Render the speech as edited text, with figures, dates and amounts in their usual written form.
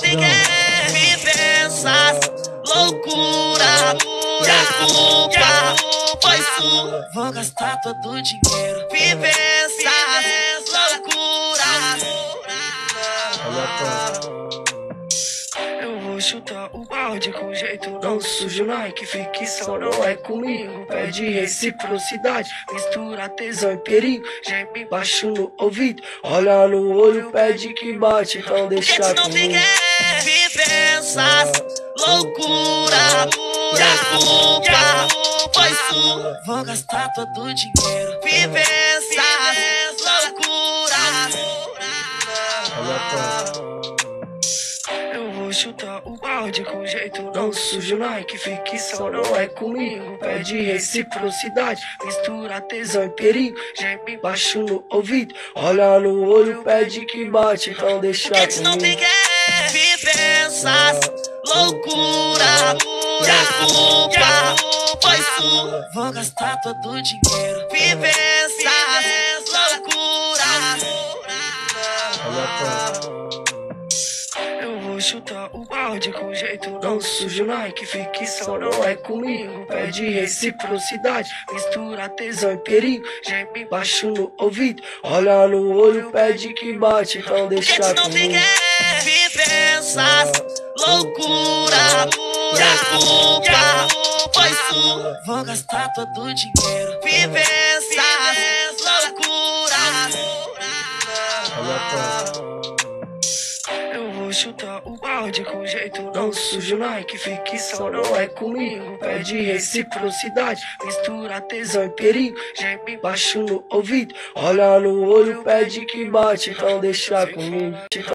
quer vivências, loucura, e a culpa foi sua. Vou gastar todo o dinheiro, vivências, loucura. Eu vou chutar o balde com jeito não sujo, Nike, ficção não é comigo. Pede reciprocidade, mistura tesão e perigo. Geme baixo no ouvido, olha no olho, pede que bate, então deixa Não comigo. quer vivências, loucura, e a culpa foi sua. Vou gastar todo o dinheiro, vivências, loucura. Eu vou chutar o balde com jeito não sujo, Nike, ficção não é comigo. Pede reciprocidade, mistura tesão e perigo. Geme baixo no ouvido, olha no olho, pede que bate, então deixa Não comigo. quer vivências, loucura, e a culpa foi sua. Vou gastar todo o dinheiro, vivências, loucura. Eu vou chutar o balde com jeito não sujo, Nike, ficção não é comigo. Pede reciprocidade, mistura tesão e perigo. Geme baixo no ouvido, olha no olho, pede que bate, então deixa Não comigo. quer vivências, loucura, e a culpa foi sua. Vou gastar todo o dinheiro, vivências, loucura. Eu vou chutar o balde com jeito não sujo, Nike, ficção não é comigo. Pede reciprocidade, mistura tesão e perigo. Geme baixo no ouvido, olha no olho, pede que bate, então deixa comigo.